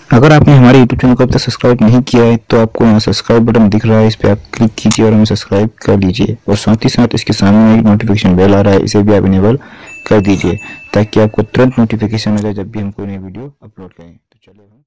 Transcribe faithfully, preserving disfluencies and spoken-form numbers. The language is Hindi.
अगर आपने हमारे यूट्यूब चैनल को अब तक सब्सक्राइब नहीं किया है तो आपको यहाँ सब्सक्राइब बटन दिख रहा है, इस पर आप क्लिक कीजिए और हमें सब्सक्राइब कर लीजिए। और साथ ही साथ इसके सामने एक नोटिफिकेशन बेल आ रहा है, इसे भी आप इनेबल कर दीजिए ताकि आपको तुरंत नोटिफिकेशन मिले जब भी हम कोई नई वीडियो अपलोड करें। तो चलिए